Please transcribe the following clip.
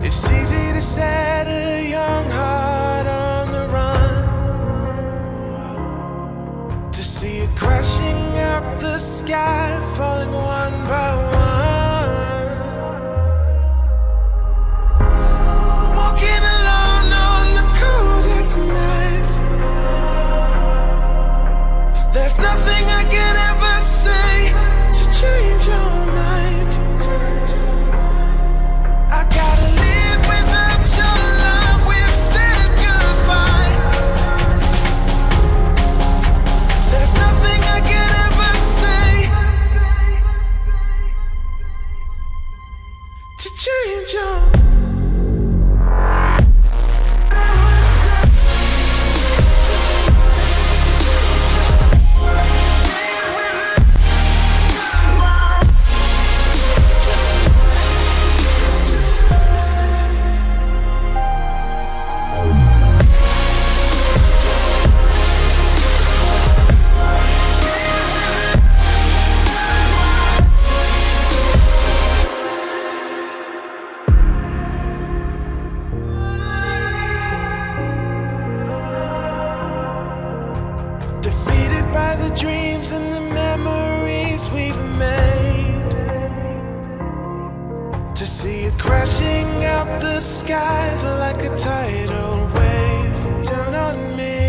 It's easy to set a young heart on the run, to see it crashing out the sky, falling one by one. Walking alone on the coldest night. There's nothing I can ever say to change your mind. I gotta live without your love. We've said goodbye. There's nothing I can ever say to change your mind. Defeated by the dreams and the memories we've made, to see it crashing out the skies like a tidal wave down on me.